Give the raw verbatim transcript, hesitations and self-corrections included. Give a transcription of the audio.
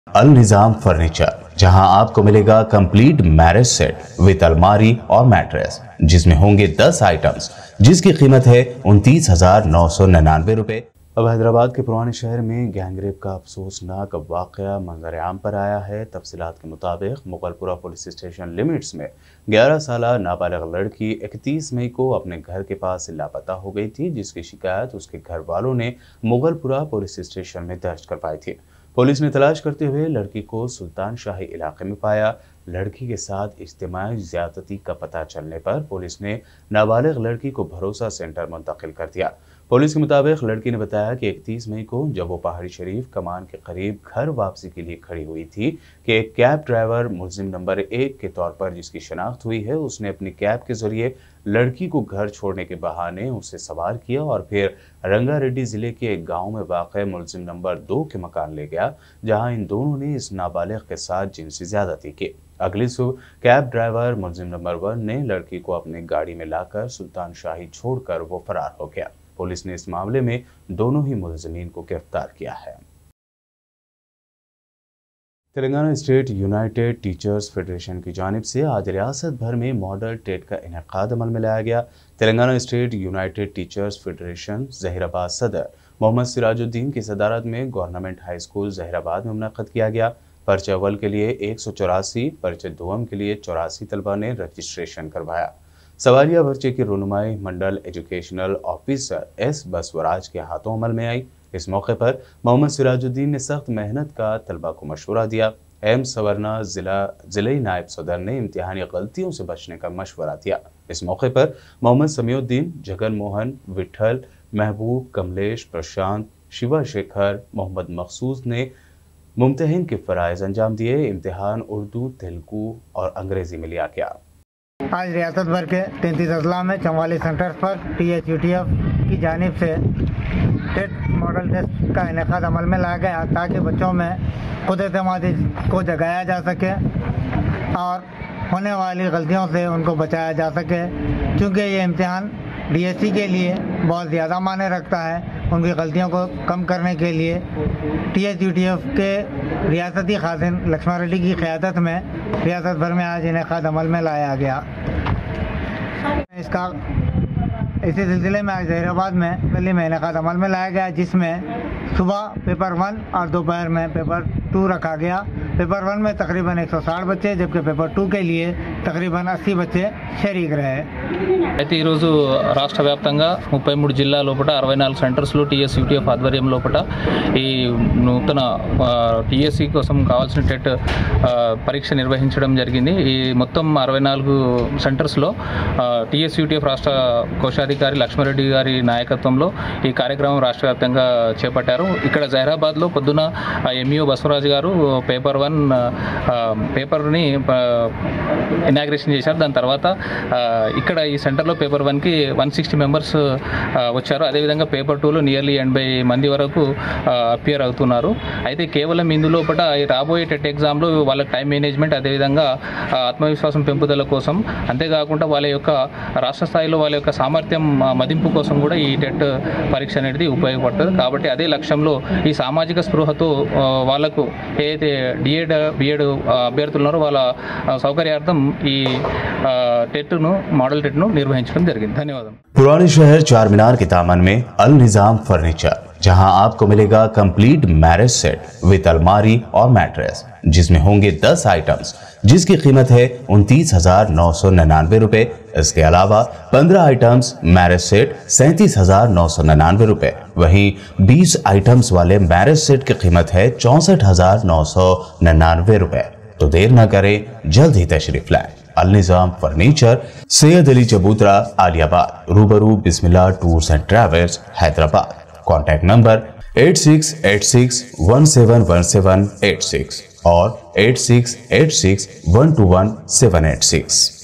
अल Nizam furniture, जहां आपको मिलेगा कंप्लीट मैरिज सेट विद अलमारी और मैट्रेस, जिसमें होंगे दस आइटम्स, जिसकी कीमत है उनतीस हजार नौ सौ निन्यानवे रुपए। अब हैदराबाद के पुराने शहर में गैंगरेप का अफसोसनाक वाक़या मंजर आम पर आया है। तफसीलात के मुताबिक मुगलपुरा पुलिस स्टेशन लिमिट्स में ग्यारह साल नाबालिग लड़की इकतीस मई को अपने घर के पास लापता हो गई थी, जिसकी शिकायत उसके घर वालों ने मुगलपुरा पुलिस स्टेशन में दर्ज करवाई थी। पुलिस ने तलाश करते हुए लड़की को सुल्तान शाही इलाके में पाया। लड़की के साथ इज्तिमाई ज़्यादती का पता चलने पर पुलिस ने नाबालिग लड़की को भरोसा सेंटर मुंतकिल कर दिया। पुलिस के मुताबिक लड़की ने बताया कि इकतीस मई को जब वो पहाड़ी शरीफ कमान के करीब घर वापसी के लिए खड़ी हुई थी कि एक कैब ड्राइवर मुलजिम नंबर एक के तौर पर जिसकी शनाख्त हुई है, उसने अपनी कैब के जरिए लड़की को घर छोड़ने के बहाने उसे सवार किया और फिर रंगारेड्डी जिले के एक गांव में वाक़ मुलजिम नंबर दो के मकान ले गया, जहां इन दोनों ने इस नाबालिग के साथ जिनसी ज़्यादती की। अगली सुबह कैब ड्राइवर मुलजिम नंबर वन ने लड़की को अपनी गाड़ी में लाकर सुल्तान शाही छोड़कर वो फरार हो गया। पुलिस ने इस मामले में दोनों ही मुलजिमीन को गिरफ्तार किया है। Telangana state united teachers federation की जानिब से आज रियासत भर में मॉडल टेट का इनेकाद अमल में लाया गया। Telangana state united teachers federation Zaheerabad सदर मोहम्मद सिराजुद्दीन की सदारत में गवर्नमेंट हाई स्कूल जहीराबाद में मुनक़्क़द किया गया। पर्चे अव्वल के लिए एक सौ चौरासी, पर्चे दोम के लिए चौरासी तलबा ने रजिस्ट्रेशन करवाया। सवालिया पर्चे की रुनुमाई mandal educational officer S Basavaraj के हाथों अमल में आई। इस मौके पर मोहम्मद सिराजुद्दीन ने सख्त मेहनत का तलबा को मशवरा दिया। एम सवरना जिला जिले नायब सदर ने इम्तिहानी गलतियों से बचने का मशवरा दिया। इस मौके पर मोहम्मद समीउद्दीन, जगन मोहन, विठल, महबूब, कमलेश, प्रशांत, शिवा शेखर, मोहम्मद मखसूस ने मुम्तहिन के फ़राइज़ अंजाम दिए। इम्तिहान उर्दू, तेलुगु और अंग्रेज़ी में लिया गया। आज रियासत भर के तैंतीस अजला में चौवालीस सेंटर्स पर T H U T F की जानिब से टेट मॉडल टेस्ट का इनेकाद अमल में लाया गया, ताकि बच्चों में खुद एतमादी को जगाया जा सके और होने वाली गलतियों से उनको बचाया जा सके। क्योंकि ये इम्तिहान डी एस सी के लिए बहुत ज़्यादा मायने रखता है। उनकी गलतियों को कम करने के लिए T H U T F के रियासती खादिम लक्ष्मण रेड्डी की क़यादत में रियासत भर में आज इनेकाद अमल में लाया गया। इसका इसी सिलसिले में आज जहीराबाद में दिल्ली में इनेकाद अमल में लाया गया, जिसमें सुबह पेपर वन और दोपहर में पेपर टू रखा गया। पेपर वन में तकरीबन एक सौ साठ बच्चे, जबकि पेपर टू के लिए तकरीबन अस्सी बच्चे शरीक रहे। అయితే ఈరోజు రాష్ట్ర వ్యాప్తంగా ముప్పై మూడు జిల్లా లోపల అరవై నాలుగు సెంటర్స్లో టీఎస్ యూటీఎఫ్ ఆధ్వర్యం లోపల ఈ నూతన టీఎస్సీ కోసం కావాల్సిన టెట్ పరీక్ష నిర్వహించడం జరిగింది। ఈ మొత్తం అరవై నాలుగు సెంటర్స్లో టీఎస్ యూటీఎఫ్ రాష్ట్ర కోశాధికారి లక్ష్మారెడ్డి గారి నాయకత్వంలో ఈ కార్యక్రమం రాష్ట్ర వ్యాప్తంగా చేపట్టారు। ఇక్కడ జహీరాబాద్లో పొద్దున ఎంఈఓ బసవరాజు గారు పేపర్ వన్ పేపర్ని ఇనాగ్రేషన్ చేశారు। దాని తర్వాత ఇక్కడ ఈ సెంటర్లో పేపర్ వన్కి వన్ సిక్స్టీ మెంబర్స్ వచ్చారు। అదేవిధంగా పేపర్ టూలో నియర్లీ ఎనభై మంది వరకు అపియర్ అవుతున్నారు। అయితే కేవలం ఇందులోపట రాబోయే టెట్ ఎగ్జామ్లో వాళ్ళ టైం మేనేజ్మెంట్, అదేవిధంగా ఆత్మవిశ్వాసం పెంపుదల కోసం, అంతేకాకుండా వాళ్ళ యొక్క రాష్ట్ర స్థాయిలో వాళ్ళ యొక్క సామర్థ్యం మదింపు కోసం కూడా ఈ టెట్ పరీక్ష అనేది ఉపయోగపడుతుంది। కాబట్టి అదే లక్ష్యంలో ఈ సామాజిక స్పృహతో వాళ్ళకు ఏదైతే డిఎడ్ బిఎడ్ అభ్యర్థులు ఉన్నారో వాళ్ళ సౌకర్యార్థం ఈ టెట్ను మॉडल टेट निर्वहिंचడం జరిగింది। धन्यवाद। पुराने शहर चार मीनार के दामन में अल निज़ाम फर्नीचर, जहां आपको मिलेगा कंप्लीट मैरिज सेट विद अलमारी और मैट्रेस, जिसमें होंगे दस आइटम्स, जिसकी कीमत है उनतीस हजार नौ सौ निन्यानवे रुपए। इसके अलावा पंद्रह आइटम्स मैरिज सेट सैंतीस हजार नौ सौ निन्यानवे रुपए। वहीं बीस आइटम्स वाले मैरिज सेट की कीमत है चौसठ हजार नौ सौ निन्यानवे रुपए। तो देर न करें, जल्द ही तशरीफ लाएं। अल निज़ाम फर्नीचर, सैयद अली चबूतरा, आलियाबाद, रूबरू Bismillah tours and travels, Hyderabad. Contact number eight six eight six one seven one seven eight six और eight six eight six one two one seven eight six.